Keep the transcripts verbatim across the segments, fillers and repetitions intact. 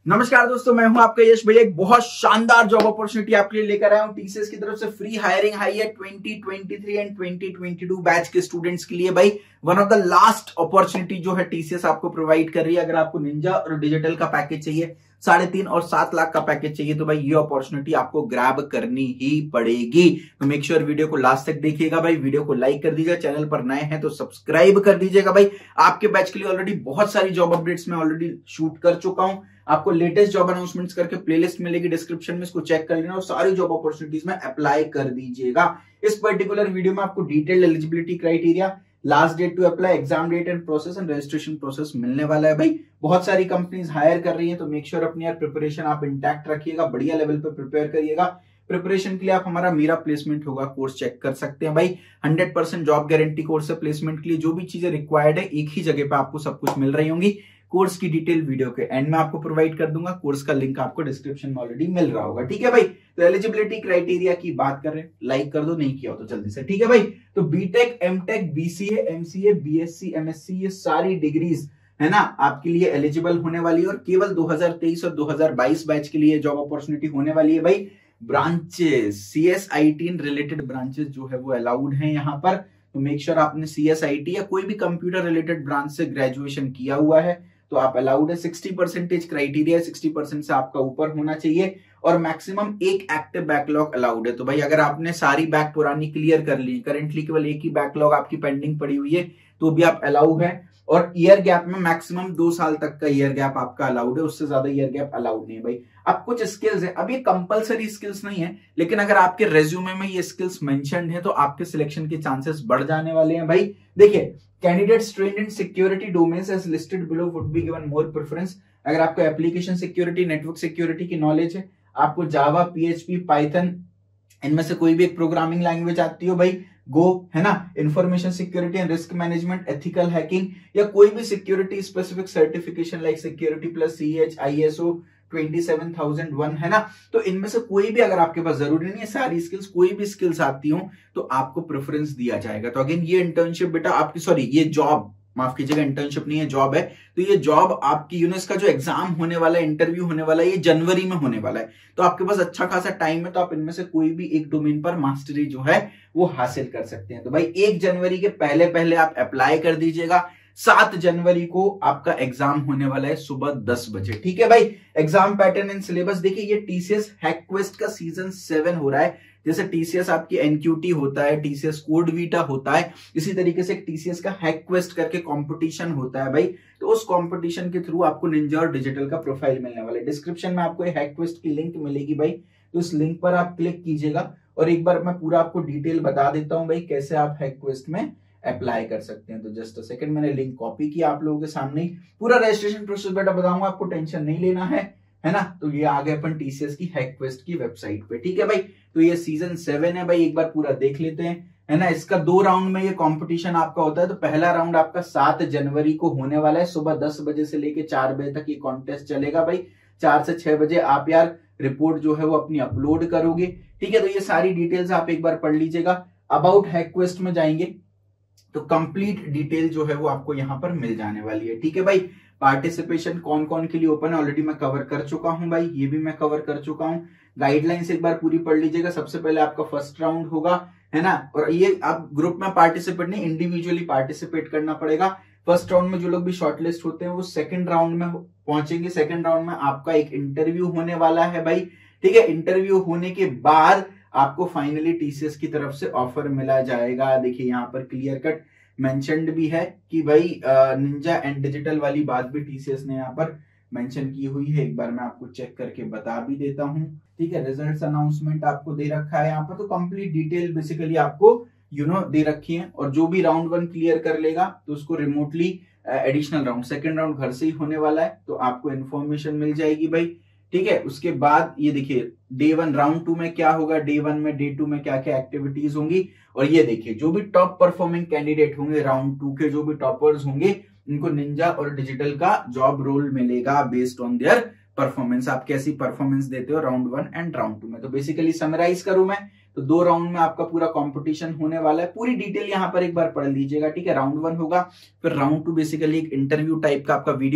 नमस्कार दोस्तों, मैं हूं आपका यश भैया। एक बहुत शानदार जॉब अपॉर्चुनिटी आपके लिए लेकर आया हूं। टीसीएस की तरफ से फ्री हायरिंग आई है twenty twenty three and twenty twenty two batch के स्टूडेंट्स के लिए। भाई one of the last opportunity जो है टीसीएस आपको प्रोवाइड कर रही है। अगर आपको निंजा और डिजिटल का पैकेज चाहिए, साढ़े तीन और सात लाख का पैकेज चाहिए, तो भाई ये अपॉर्चुनिटी आपको ग्रैब करनी ही पड़ेगी। तो मेक श्योर वीडियो को लास्ट तक देखिएगा। भाई वीडियो को लाइक कर दीजिएगा, चैनल पर नए हैं तो सब्सक्राइब कर दीजिएगा। भाई आपके बैच के लिए ऑलरेडी बहुत सारी जॉब अपडेट्स में ऑलरेडी शूट कर चुका हूं। आपको लेटेस्ट जॉब अनाउंसमेंट्स करके प्लेलिस्ट मिलेगी डिस्क्रिप्शन में, इसको चेक कर लेना और सारी जॉब अपॉर्चुनिटीज में अप्लाई कर दीजिएगा। इस पर्टिकुलर वीडियो में आपको detailed eligibility criteria, last date to apply, exam date and process and registration process मिलने वाला है। भाई बहुत सारी कंपनीज हायर कर रही हैं, तो मेक श्योर अपनी यार प्रिपरेशन आप इंटैक्ट रखिएगा, बढ़िया लेवल पे प्रिपेयर करिएगा। प्रिपरेशन के लिए आप हमारा मेरा प्लेसमेंट होगा कोर्स चेक कर सकते हैं। भाई hundred percent job guarantee course है। प्लेसमेंट के लिए जो भी चीजें रिक्वायर्ड है एक ही जगह पे आपको सब कुछ मिल रही होंगी। कोर्स की डिटेल वीडियो के एंड में आपको प्रोवाइड कर दूंगा। कोर्स का लिंक आपको डिस्क्रिप्शन में ऑलरेडी मिल रहा होगा। ठीक है भाई, तो एलिजिबिलिटी क्राइटेरिया की बात कर रहे हैं, लाइक कर दो, नहीं किया हो तो जल्दी से। ठीक है भाई, तो BTech, MTech, BCA, MCA, BSc, MSc, ये सारी डिग्रीज है ना आपके लिए एलिजिबल होने वाली है। और केवल दो हज़ार तेईस और दो हज़ार बाईस बैच के लिए जॉब अपॉर्चुनिटी होने वाली है। भाई ब्रांचेस सीएसआईटी रिलेटेड ब्रांचेस जो है वो अलाउड हैं यहाँ पर। तो मेक श्योर आपने सीएसआईटी या कोई भी कंप्यूटर रिलेटेड ब्रांच से ग्रेजुएशन किया हुआ है तो आप अलाउड है। Sixty percentage criteria, sixty percent से आपका ऊपर होना चाहिए और मैक्सिमम एक एक्टिव बैकलॉग अलाउड है। तो भाई अगर आपने सारी बैक पुरानी क्लियर कर ली, करेंटली केवल एक ही बैकलॉग आपकी पेंडिंग पड़ी हुई है, तो भी आप अलाउ है। और ईयर गैप में मैक्सिमम दो साल तक का ईयर गैप आपका अलाउड है, उससे ज्यादा ईयर गैप अलाउड नहीं है। भाई अब कुछ स्किल्स है, अब ये कंपलसरी स्किल्स नहीं है, लेकिन अगर आपके रेज्यूमे में ये स्किल्स मेंशन्ड है तो आपके सिलेक्शन के चांसेस बढ़ जाने वाले हैं। भाई देखिए, candidates trained in security domains as listed below would be given more preference। अगर आपको एप्लीकेशन सिक्योरिटी, नेटवर्क सिक्योरिटी की नॉलेज है, आपको जावा, पीएचपी, पाइथन, इनमें से कोई भी एक प्रोग्रामिंग लैंग्वेज आती हो, भाई गो है ना, information security and risk management, ethical hacking, या कोई भी security specific certification like security plus CH, ISO twenty seven thousand one है ना, तो इनमें से कोई भी अगर आपके पास, जरूरी नहीं है सारी स्किल्स, कोई भी स्किल्स आती हो तो आपको प्रेफरेंस दिया जाएगा। तो अगेन ये इंटर्नशिप बेटा आपकी, सॉरी ये जॉब, माफ कीजिएगा इंटर्नशिप नहीं है जॉब है, तो ये जॉब आपकी यूनिस का जो एग्जाम होने वाला है, इंटरव्यू होने वाला है, ये जनवरी में होने वाला है। तो आपके पास अच्छा खासा टाइम है, तो आप इनमें से कोई भी एक डोमेन पर मास्टरी जो है वो हासिल कर सकते हैं। तो भाई एक जनवरी के पहले पहले आप अप्लाई कर दीजिएगा। सात जनवरी को आपका एग्जाम होने वाला है सुबह दस बजे। ठीक है भाई, एग्जाम पैटर्न एंड सिलेबस देखिए, ये टीसीएस हैकक्वेस्ट का सीजन सेवन हो रहा है। जैसे टीसीएस आपकी एनक्यूटी होता है, टीसीएस कोड वीटा होता है, इसी तरीके से टीसीएस का हैकक्वेस्ट करके कंपटीशन होता है। भाई तो उस कंपटीशन के थ्रू आपको निंजा और डिजिटल का प्रोफाइल मिलने वाला है। डिस्क्रिप्शन में आपको हैकक्वेस्ट की लिंक मिलेगी भाई, तो उस लिंक पर आप क्लिक कीजिएगा और एक बार मैं पूरा आपको डिटेल बता देता हूं भाई कैसे आप हैकक्वेस्ट में अप्लाई कर सकते हैं। तो जस्ट अ सेकंड, मैंने लिंक कॉपी किया आप लोगों के सामने। पूरा रजिस्ट्रेशन प्रोसेस बेटा बताऊंगा, आपको टेंशन नहीं लेना है, है ना। तो ये आ गए अपन टीसीएस की हैकक्वेस्ट की वेबसाइट पे। ठीक है भाई, तो ये सीजन सेवन है भाई, एक बार पूरा देख लेते हैं, है ना। इसका दो राउंड में ये कंपटीशन आपका होता है। तो पहला राउंड आपका सात जनवरी को होने वाला है, सुबह दस बजे से लेके चार बजे तक ये कॉन्टेस्ट चलेगा भाई। चार से छह बजे आप यार रिपोर्ट जो है वो अपनी अपलोड करोगे। ठीक है, तो ये सारी डिटेल्स आप एक बार पढ़ लीजिएगा। अबाउट हैकक्वेस्ट में जाएंगे तो कंप्लीट डिटेल जो है वो आपको यहां पर मिल जाने वाली है। ठीक है भाई, पार्टिसिपेशन कौन कौन के लिए ओपन है ऑलरेडी मैं कवर कर चुका हूं भाई, ये भी मैं कवर कर चुका हूं। गाइडलाइंस एक बार पूरी पढ़ लीजिएगा। सबसे पहले आपका फर्स्ट राउंड होगा, है ना, और ये आप ग्रुप में पार्टिसिपेट नहीं, इंडिविजुअली पार्टिसिपेट करना पड़ेगा। फर्स्ट राउंड में जो लोग भी शॉर्टलिस्ट होते हैं वो सेकंड राउंड में पहुंचेंगे। सेकंड राउंड में आपका एक इंटरव्यू होने वाला है भाई। ठीक है, इंटरव्यू होने के बाद आपको फाइनली टीसीएस की तरफ से ऑफर मिला जाएगा। देखिए यहाँ पर क्लियर कट मेंशन्ड भी है कि भाई निंजा एंड डिजिटल वाली बात भी टीसीएस ने यहाँ पर मेंशन की हुई है। एक बार मैं आपको चेक करके बता भी देता हूँ। ठीक है, रिजल्ट्स अनाउंसमेंट आपको दे रखा है यहाँ पर, तो कंप्लीट डिटेल बेसिकली आपको यू नो दे रखी है। और जो भी राउंड वन क्लियर कर लेगा तो उसको remotely additional round, second round घर से ही होने वाला है, तो आपको इन्फॉर्मेशन मिल जाएगी भाई। ठीक है, उसके बाद ये देखिए डे वन, राउंड टू में क्या होगा, डे वन में, डे टू में क्या क्या एक्टिविटीज होंगी। और ये देखिए जो भी टॉप परफॉर्मिंग कैंडिडेट होंगे, राउंड टू के जो भी टॉपर्स होंगे, इनको निंजा और डिजिटल का जॉब रोल मिलेगा बेस्ड ऑन देयर परफॉर्मेंस। आप कैसी परफॉर्मेंस देते हो round one and round two में। तो बेसिकली समराइज करूं मैं तो दो राउंड में आपका पूरा कंपटीशन होने वाला है। पूरी डिटेल यहाँ पर एक बार पढ़ लीजिएगा। ठीक है, राउंड वन होगा, फिर राउंड टू बेसिकली एक इंटरव्यू टाइप का आपका वीडियो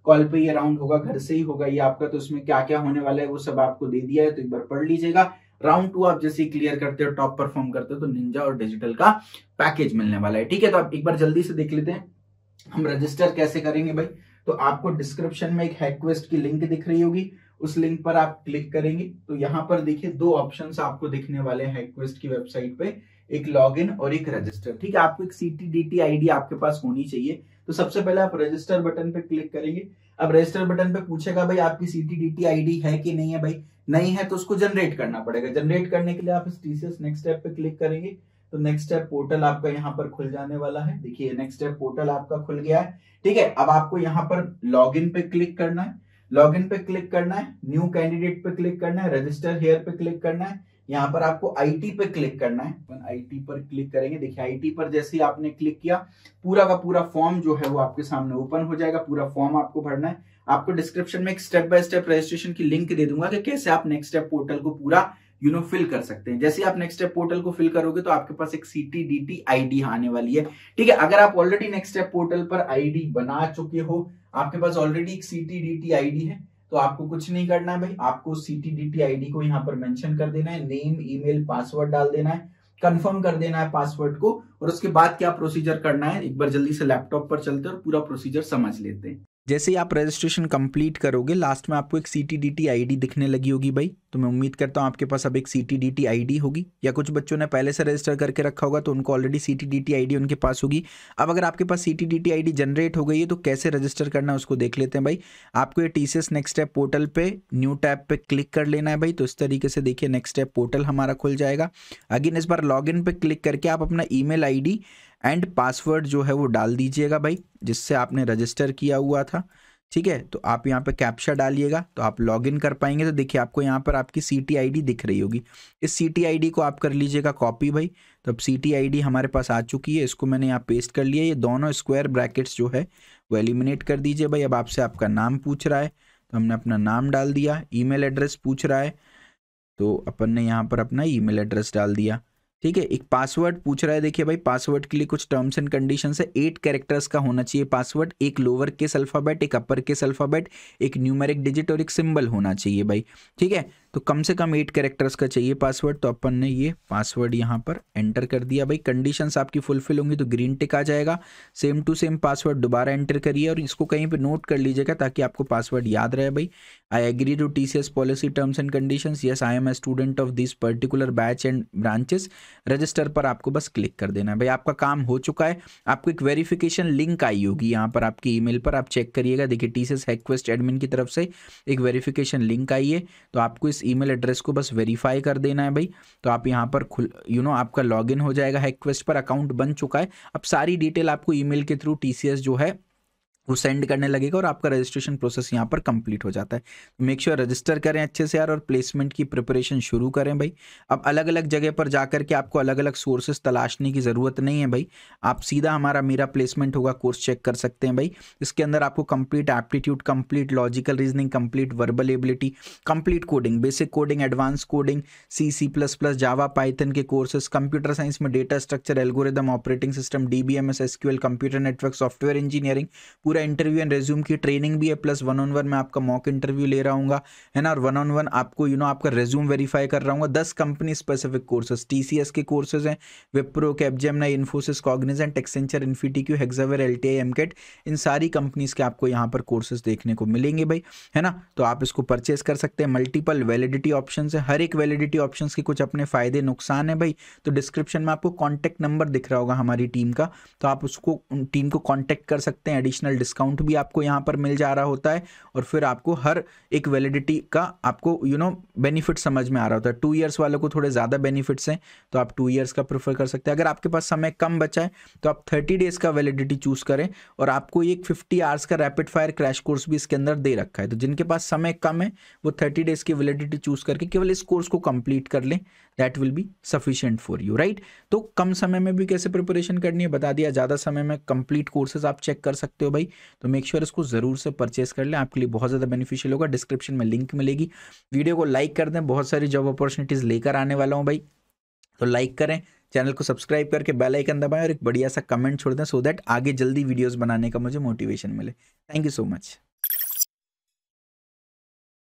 कॉल पे ये राउंड होगा, घर से ही होगा ये आपका, तो उसमें क्या क्या होने वाला है वो सब आपको दे दिया है, तो एक बार पढ़ लीजिएगा। राउंड टू आप जैसे क्लियर करते हो, टॉप परफॉर्म करते हो, तो निंजा और डिजिटल का पैकेज मिलने वाला है। ठीक है, तो आप एक बार जल्दी से देख लेते हैं हम रजिस्टर कैसे करेंगे भाई। तो आपको डिस्क्रिप्शन में एक हैकक्वेस्ट की लिंक दिख रही होगी, उस लिंक पर आप क्लिक करेंगे तो यहाँ पर देखिए दो ऑप्शंस आपको दिखने वाले हैं हैकक्वेस्ट की वेबसाइट पे, एक लॉगिन और एक रजिस्टर। ठीक है, आपको एक सीटीडीटी आईडी आपके पास होनी चाहिए। तो सबसे पहले आप रजिस्टर बटन पे क्लिक करेंगे। अब रजिस्टर बटन पे पूछेगा भाई आपकी सीटीडीटी आईडी है कि नहीं है, भाई नहीं है तो उसको जनरेट करना पड़ेगा। जनरेट करने के लिए आप इस टीसीएस नेक्स्ट स्टेप पे क्लिक करेंगे तो नेक्स्ट स्टेप पोर्टल आपका यहाँ पर खुल जाने वाला है। देखिए नेक्स्ट स्टेप पोर्टल आपका खुल गया है। ठीक है, अब आपको यहाँ पर लॉगिन पे क्लिक करना है, लॉगिन पे क्लिक करना है, न्यू कैंडिडेट पे क्लिक करना है, रजिस्टर हेयर पे क्लिक करना है, यहाँ पर आपको आईटी पे क्लिक करना है। अपन आईटी पर क्लिक करेंगे। देखिए आईटी पर जैसे ही आपने क्लिक किया पूरा का पूरा फॉर्म जो है वो आपके सामने ओपन हो जाएगा। पूरा फॉर्म आपको भरना है। आपको डिस्क्रिप्शन में एक स्टेप बाय स्टेप रजिस्ट्रेशन की लिंक दे दूंगा कि कैसे आप नेक्स्ट स्टेप पोर्टल को पूरा यू नो फिल कर सकते हैं। जैसे आप नेक्स्ट स्टेप पोर्टल को फिल करोगे तो आपके पास एक सीटीडीटी आईडी आने वाली है। ठीक है, अगर आप ऑलरेडी नेक्स्ट स्टेप पोर्टल पर आईडी बना चुके हो, आपके पास ऑलरेडी एक सीटीडीटी आईडी है, तो आपको कुछ नहीं करना है भाई। आपको सीटीडीटी आईडी को यहाँ पर मेंशन कर देना है, नेम ईमेल पासवर्ड डाल देना है, कंफर्म कर देना है पासवर्ड को, और उसके बाद क्या प्रोसीजर करना है एक बार जल्दी से लैपटॉप पर चलते हैं और पूरा प्रोसीजर समझ लेते हैं। जैसे ही आप रजिस्ट्रेशन कंप्लीट करोगे लास्ट में आपको एक सीटीडीटी आईडी दिखने लगी होगी भाई। तो मैं उम्मीद करता हूँ आपके पास अब एक सीटीडीटी आईडी होगी, या कुछ बच्चों ने पहले से रजिस्टर करके रखा होगा तो उनको ऑलरेडी सीटीडीटी आईडी उनके पास होगी। अब अगर आपके पास सीटीडीटी आईडी जनरेट हो गई है तो कैसे रजिस्टर करना है उसको देख लेते हैं भाई। आपको ये टीसीएस नेक्स्ट स्टेप पोर्टल पे न्यू टैब पे क्लिक कर लेना है भाई। तो इस तरीके से देखिए नेक्स्ट स्टेप पोर्टल हमारा खुल जाएगा। अगेन इस बार लॉगिन पे क्लिक करके आप अपना ईमेल आईडी एंड पासवर्ड जो है वो डाल दीजिएगा भाई, जिससे आपने रजिस्टर किया हुआ था। ठीक है, तो आप यहाँ पे कैप्चा डालिएगा तो आप लॉगिन कर पाएंगे। तो देखिए आपको यहाँ पर आपकी सीटी आईडी दिख रही होगी। इस सीटी आईडी को आप कर लीजिएगा कॉपी भाई। तो अब सीटी आईडी हमारे पास आ चुकी है, इसको मैंने यहाँ पेस्ट कर लिया। ये दोनों स्क्वायर ब्रैकेट्स जो है वो एलिमिनेट कर दीजिए भाई। अब आपसे आपका नाम पूछ रहा है तो हमने अपना नाम डाल दिया। ईमेल एड्रेस पूछ रहा है तो अपन ने यहाँ पर अपना ईमेल एड्रेस डाल दिया। ठीक है, एक पासवर्ड पूछ रहा है। देखिए भाई पासवर्ड के लिए कुछ टर्म्स एंड कंडीशंस है। एट कैरेक्टर्स का होना चाहिए पासवर्ड, एक लोअर केस अल्फाबेट, एक अपर केस अल्फाबेट, एक न्यूमेरिक डिजिट और एक सिंबल होना चाहिए भाई। ठीक है, तो कम से कम एट कैरेक्टर्स का चाहिए पासवर्ड। तो अपन ने ये पासवर्ड यहाँ पर एंटर कर दिया भाई। कंडीशंस आपकी फुलफिल होंगी तो ग्रीन टिक आ जाएगा। सेम टू सेम पासवर्ड दोबारा एंटर करिए और इसको कहीं पे नोट कर लीजिएगा ताकि आपको पासवर्ड याद रहे भाई। I agree to TCS policy terms and conditions, yes I am a student of this particular batch and branches. Register पर आपको बस क्लिक कर देना है भाई। आपका काम हो चुका है। आपको एक वेरिफिकेशन लिंक आई होगी यहाँ पर आपकी ईमेल पर, आप चेक करिएगा। देखिए टीसीएस हैकक्वेस्ट एडमिन की तरफ से एक वेरिफिकेशन लिंक आई है, तो आपको इस ईमेल एड्रेस को बस वेरीफाई कर देना है भाई। तो आप यहाँ पर खुल यू नो आपका लॉगिन हो जाएगा हैकक्वेस्ट पर, अकाउंट बन चुका है। अब सारी डिटेल आपको ईमेल के थ्रू टीसीएस जो है वो सेंड करने लगेगा और आपका रजिस्ट्रेशन प्रोसेस यहाँ पर कंप्लीट हो जाता है। तो मेक श्योर रजिस्टर करें अच्छे से यार और प्लेसमेंट की प्रिपरेशन शुरू करें भाई। अब अलग अलग जगह पर जाकर के आपको अलग अलग सोर्सेस तलाशने की ज़रूरत नहीं है भाई। आप सीधा हमारा मेरा प्लेसमेंट होगा कोर्स चेक कर सकते हैं भाई। इसके अंदर आपको complete aptitude, complete logical reasoning, complete verbal ability, complete coding, basic coding, advance coding, C C plus plus, Java, Python के कोर्सेज, कंप्यूटर साइंस में data structure, algorithm, operating system, DBMS, SQL, computer network, software engineering, पूरा interview and resume की training भी है, plus one on one में आपका mock interview ले रहा हूँ है ना, और वन ऑन वन आपको यू नो आपका रेज्यूम वेरीफाई कर रहा हूँ। दस कंपनी स्पेसिफिक कोर्सेज, टीसीएस के कोर्सेज हैं, Wipro, Capgemini, Infosys, Cognizant, Accenture, InfyTQ, Hexaware, LTI, AMCAT, इन सारी कंपनीज के आपको यहाँ पर कोर्सेज देखने को मिलेंगे भाई, है ना। तो आप इसको परचेज कर सकते हैं। मल्टीपल वैलिडिटी ऑप्शन है, हर एक वैलिडिटी ऑप्शन के कुछ अपने फायदे नुकसान है भाई। तो डिस्क्रिप्शन में आपको कॉन्टैक्ट नंबर दिख रहा होगा हमारी टीम का, तो आप उसको टीम को कॉन्टैक्ट कर सकते हैं। एडिशनल डिस्काउंट भी आपको यहाँ पर मिल जा रहा होता है और फिर आपको हर एक वैलिडिटी का आपको यू नो बेनिफिट समझ में आ रहा होता है। टू इयर्स वालों को थोड़े ज़्यादा बेनिफिट्स हैं तो आप टू इयर्स का प्रेफर कर सकते हैं। अगर आपके पास समय कम बचा है तो आप थर्टी डेज का वैलिडिटी चूज करें और आपको एक फिफ्टी आवर्स का रैपिड फायर क्रैश कोर्स भी इसके अंदर दे रखा है। तो जिनके पास समय कम है वो थर्टी डेज की वैलिडिटी चूज करके केवल इस कोर्स को कंप्लीट कर लें, that will be sufficient for you, right. तो कम समय में भी कैसे प्रिपरेशन करनी है बता दिया, ज़्यादा समय में कंप्लीट कोर्सेज आप चेक कर सकते हो भाई। तो मेक श्योर इसको ज़रूर से परचेस कर लें, आपके लिए बहुत ज़्यादा बेनिफिशियल होगा। डिस्क्रिप्शन में लिंक मिलेगी, वीडियो को लाइक कर दें, बहुत सारी जॉब अपॉर्चुनिटीज़ लेकर आने वाला हूँ भाई। तो लाइक करें, चैनल को सब्सक्राइब करके बेल आइकन दबाएं और एक बढ़िया सा कमेंट छोड़ दें सो दैट आगे जल्दी वीडियोस बनाने का मुझे मोटिवेशन मिले। Thank you so much.